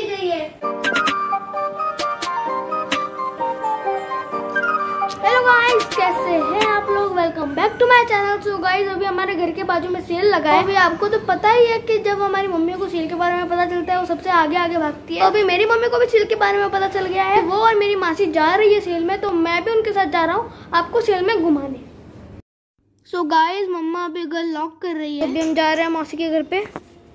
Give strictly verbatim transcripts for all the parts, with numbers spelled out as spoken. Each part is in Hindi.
चली गई है। हेलो गाइस, कैसे हैं आप लोग? Welcome back to my channel. So guys, अभी हमारे घर के बाजू में सेल लगा है। अभी आपको तो पता ही है कि जब हमारी मम्मी को सेल के बारे में पता चलता है वो सबसे आगे आगे भागती है। तो अभी मेरी मम्मी को भी सेल के बारे में पता चल गया है। वो और मेरी मासी जा रही है सेल में, तो मैं भी उनके साथ जा रहा हूँ आपको सेल में घुमाने। सो गाइस, मम्मा अभी घर लॉक कर रही है। अभी हम जा रहे हैं मौसी के घर पे।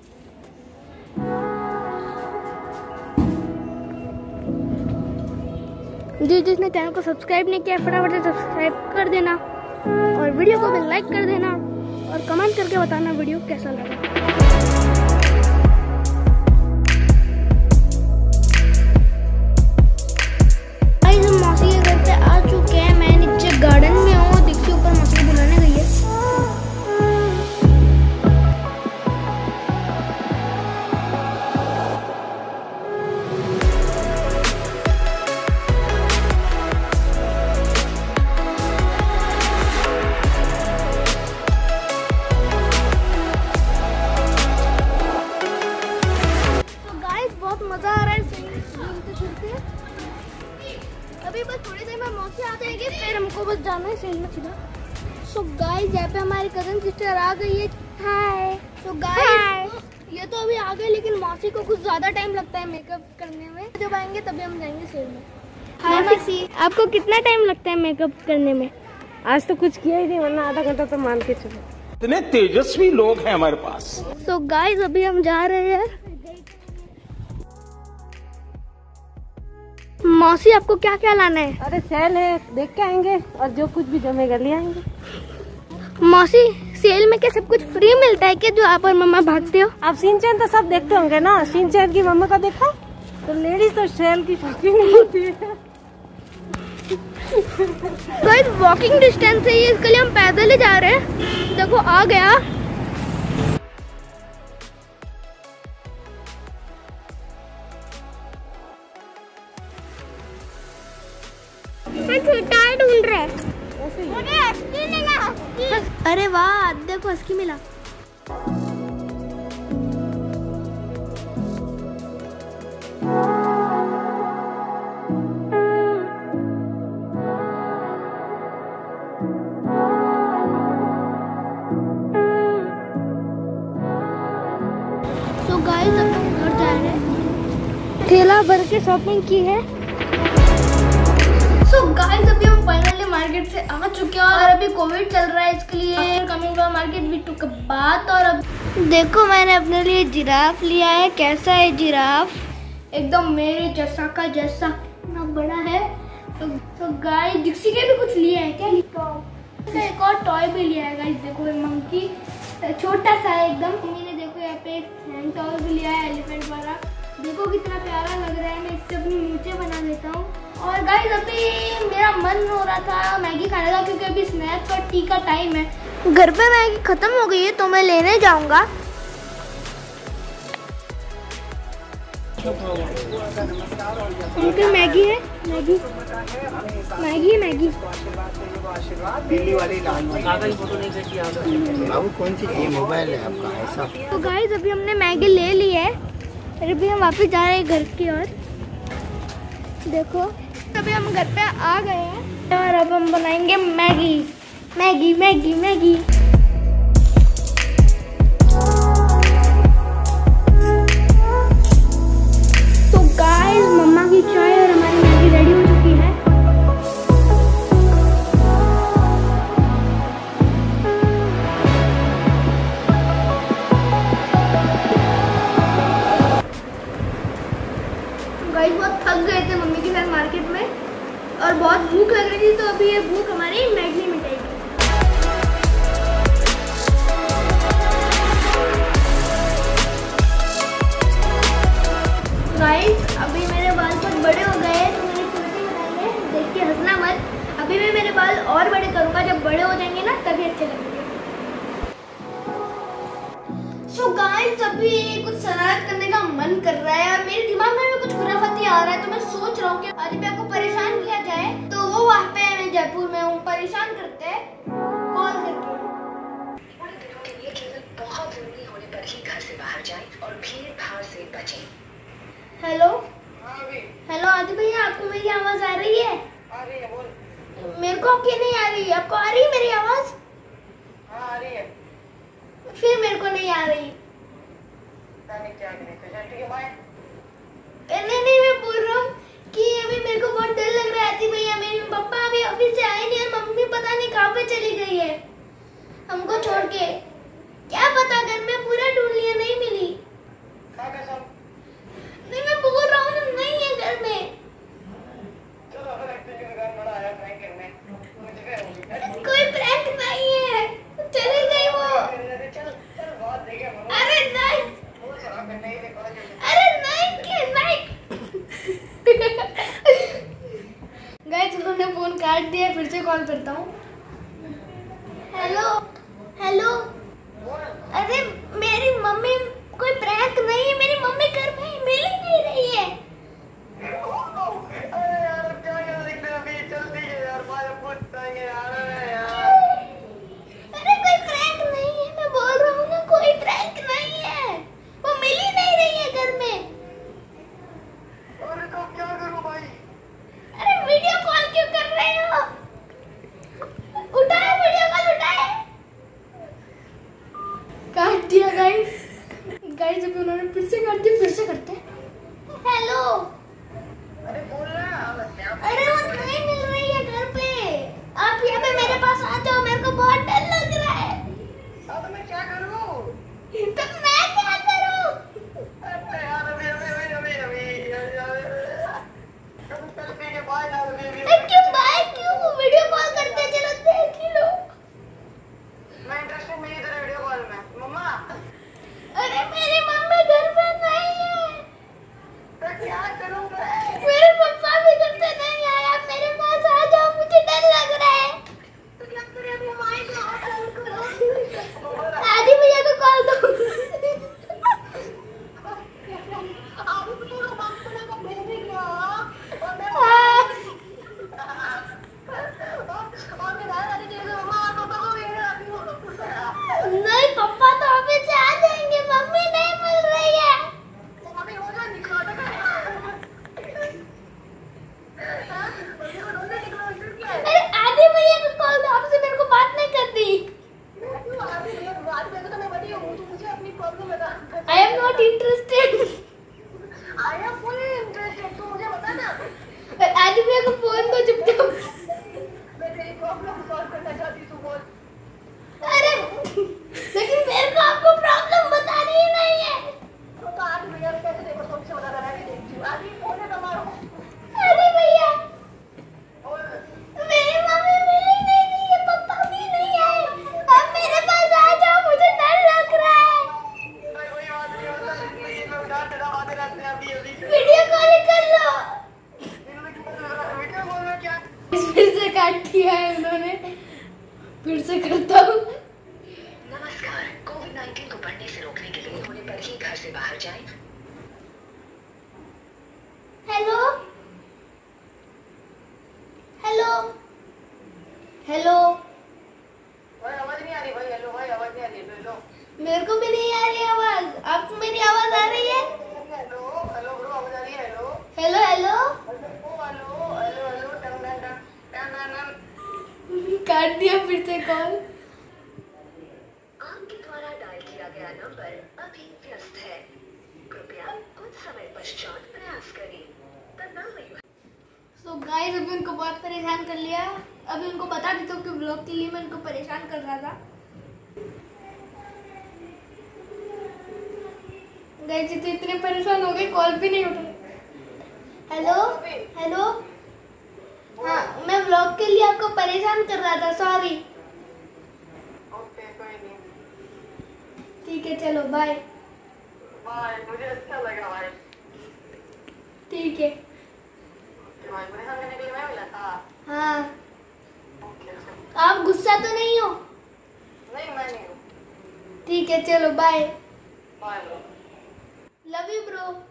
जी जिसने चैनल को सब्सक्राइब नहीं किया फटाफट से सब्सक्राइब कर देना और वीडियो को भी लाइक कर देना और कमेंट करके बताना वीडियो कैसा लगा। गाइस, हम मौसी के घर पे आ चुके हैं। मैं नीचे गार्डन में हूँ, दीक्षी ऊपर मौसी को बुलाने गई है। मजा आ रहा है घूमते फिरते। अभी बस थोड़ी देर में मौसी आ जाएगी, फिर हमको बस जाना है सेल में सीधा। सो गाइस, यहाँ पे हमारी कजन सिस्टर आ गई है। हाय। सो गाइस, ये तो अभी आ गए, लेकिन मौसी को कुछ ज्यादा टाइम लगता है मेकअप करने में। जब आएंगे तभी हम जाएंगे सेल में। हाय मौसी, आपको कितना टाइम लगता है मेकअप करने में? आज तो कुछ किया ही नहीं, वरना आधा घंटा तो मान के चलो। इतने तेजस्वी लोग हैं हमारे पास। सो गाइस, अभी हम जा रहे हैं। मौसी, आपको क्या क्या लाना है? अरे सेल है, देख के आएंगे और जो कुछ भी जमेगा ले आएंगे। मौसी, सेल में क्या सब कुछ फ्री मिलता है क्या जो आप और मम्मा भागते हो? आप शिनचैन तो सब देखते होंगे ना। शिनचैन की मम्मा का देखा तो लेडीज तो सेल की शौकीन होती है। गाइस, वॉकिंग डिस्टेंस है ये, इसके लिए हम पैदल ही जा रहे हैं। देखो आ गया। ढूंढ रहे मुझे हस्की मिला। हस्की। अरे वाह, देखो हस्की मिला। तो गाइस, अब हम घर जा रहे हैं। ठेला भर के शॉपिंग की है। सो so गाइस, अभी हम फाइनली मार्केट से आ चुके हैं और अभी कोविड चल रहा है, इसके लिए coming to market we took a बात। और अब देखो, मैंने अपने लिए जिराफ लिया है। कैसा है जिराफ? एकदम मेरे जैसा का जैसा, इतना बड़ा है। तो, तो गाइस, दीक्षी के भी कुछ लिया है क्या? लिखा एक और टॉय भी लिया है। गाइस देखो, मंकी छोटा सा है एकदम। मैंने देखो यहाँ पे हैंड टॉय भी लिया है एलिफेंट वाला। देखो कितना प्यारा लग रहा है। मैं इससे अपनी नीचे बना देता हूँ। और गाइस, अभी मेरा मन हो रहा था मैगी खाने का, क्योंकि अभी स्नैक्स और टी का टाइम है। घर पे मैगी खत्म हो गई है, तो मैं लेने जाऊंगा। अंकल, मैगी है? मैगी मैगी मैगी बाबू कौन सी ये मोबाइल है आपका ऐसा? तो गाइस, अभी हमने मैगी ले ली है और अभी हम वापस जा रहे हैं घर की ओर। देखो, अभी हम घर पे आ गए हैं और अब हम बनाएंगे मैगी मैगी मैगी मैगी। तो गाइस, मम्मा की चाय और हमारी मैगी रेडी हो चुकी है। गाइस, बहुत थक गए थे मम्मी के साथ मार्केट में और बहुत भूख लग रही थी, तो अभी ये भूख हमारी मैगी मिटाएगी। गाइस, अभी मेरे बाल बहुत बड़े हो गए हैं, तो मैंने छोटे बनाए हैं। देख के हंसना मत। अभी मैं मेरे बाल और बड़े करूंगा, जब बड़े हो जाएंगे ना तभी अच्छे लगेंगे। सो गाइस, अभी कुछ शरारत करने का मन कर रहा है और मेरे दिमाग में भी कुछ खुराफाती आ रहा है, तो मैं सोच रहा हूँ कि आज भी आपको परेशान किया जाए। तो वो वहाँ पे मैं जयपुर में हूँ, परेशान करते हैं कॉल करके। बहुत जरूरी होने पर ही घर से बाहर जाएं और भीड़ भाड़ से बचें। हेलो हेलो आदि भैया, आपको मेरी आवाज आ रही है? आ रही है, बोल। मेरे को आपकी नहीं आ रही है। आपको आ रही है मेरी आवाज? हाँ आ रही है। फिर मेरे को नहीं आ रही। क्या ठीक है, बाय। नहीं नहीं, मैं बोल रहा हूँ कि अभी मेरे को बहुत डर लग रहा है आदि भैया। मेरे पापा अभी ऑफिस से आए नहीं और मम्मी पता नहीं कहाँ पे चली गई है हमको छोड़ के। क्या पता, घर में पूरा ढूंढ लिया, नहीं मिली। कहाँ पे सब? नहीं, मैं बोल रहा हूँ ना, नहीं है घर में। चलो अगर एक्चुअली घर बड़ा आया प्रैंक करने, मुझे क्या होगी? कोई प्रैंक नहीं है, चली गई वो। चल चल बात देखे। अरे नहीं, वो चला करने ही देखो। अरे नहीं के नहीं। गाइस उन्होंने फोन काट दिया, फिर से कॉल करता हूँ। हेलो हेलो, अरे मेरी मम्मी, कोई प्रैंक नहीं है, मेरी मम्मी घर में मिल ही नहीं रही है। अरे यार क्या क्या दिखते हैं अभी, जल्दी है यार, बाय पूछ पाएंगे यार। अरे यार अरे कोई प्रैंक नहीं है, मैं बोल रहा हूँ ना, कोई प्रैंक नहीं है, वो मिल ही नहीं रही है घर में। अरे तो क्या करूं भाई? अरे वीडियो कॉल क्यों कर रहे हो? उठाए वीडियो कॉल, उठाए। काट दिया गाइस। गाइस अभी उन्होंने फिर से काट दिया, फिर से करते हैं। हेलो, अरे बोल ना। अरे वो नहीं मिल रही है घर पे। आप यहाँ पे मेरे पास आ जाओ, मेरे को बहुत डर लग रहा है। अब मैं क्या करूं? तो मैं क्या करूं? अरे यार अभी अभी अभी अभी अभी चल ठीक है, बाय यार। अभी अभी अरे क्यों बाय क्यों? वीडियो कॉल करते हैं, चलो देख ही लो। मैं इंटरेस्टेड नहीं इधर वीडियो कॉल में। मम्मा अरे मेरी मम्मी घर पे नहीं है। तो क्या करूं मैं? मेरे पापा भी घर से नहीं आए, आप मेरे पास आ जाओ, मुझे डर लग रहा है। तो क्या करें अभी? हम आए तो आप कॉल करो। आदि भैया को कॉल दो। आप तो लोग बात करने का भेजेंगे। और मैं हाँ। और मैं दादा दादी के मम्मा और पापा को भेजना अभी वो। नहीं, पापा तो ऑफिस से आ जाएंगे, मम्मी नहीं मिल रही है। अभी हो जा निकलो तो क्या? हां मम्मी को ढूंढने निकलो इधर क्या है? अरे आदि भैया को कॉल दो, आपसे मेरे को बात नहीं करनी। क्यों आप ये बात में तो मैं बड़ी हूं, तो मुझे अपनी प्रॉब्लम बता। I am not interested. I am fully interested, तू मुझे बता ना। आदि भैया को फोन दो चुपचाप। मैं तेरी प्रॉब्लम सॉल्व करना चाहती हूं, बोल। अरे लेकिन मेरे को आपको प्रॉब्लम बतानी ही नहीं है। तो तो आज भैया कैसे देखो, सबसे बता रहा है, देखती हूं आज ही फोन है तुम्हारा। आदि भैया, और मेरी मम्मी मिल ही नहीं रही है, पापा भी नहीं आए। अब मेरे पास आ जाओ, मुझे डर लग रहा है। कोई बात नहीं होता, ये लोग डांट डराते रहते हैं अभी अभी। वीडियो कॉल कर लो। वीडियो कॉल में क्या? फिर से काट दिया है उन्होंने, फिर से करता हूँ। नमस्कार, कोविड नाइन्टीन को बढ़ने से रोकने के लिए होने पर ही घर से बाहर जाएं। हेलो हेलो हेलो, भाई आवाज नहीं आ रही भाई। हेलो भाई, आवाज नहीं आ रही। हेलो मेरे को भी नहीं आ रही आवाज। आपको मेरी आवाज आ रही है? हेलो हेलो ब्रो, आवाज आ रही है? Hello hello hello, hello hello hello hello टन टन टन टन टन। काट दिया फिर से कॉल। आपके द्वारा डायल किया गया नंबर अभी व्यस्त है, कृपया कुछ समय पश्चात प्रयास करें। The number you तो गाइस अभी उनको बहुत परेशान कर लिया। अभी उनको बता देता हूँ कि ब्लॉग के लिए मैं उनको परेशान कर रहा था। गाइस तो इतने परेशान हो गए, कॉल भी नहीं उठ रहे। हेलो हेलो, हाँ मैं ब्लॉग के लिए आपको परेशान कर रहा था, सॉरी। ओके कोई नहीं, ठीक है चलो बाय। बाय। मुझे अच्छा लगा भाई। ठीक है भाई परेशान करने के लिए मैं मिला था। हाँ, ओके आप गुस्सा तो नहीं हो? नहीं मैं नहीं हूँ। ठीक है चलो bye. Bye. Love you bro.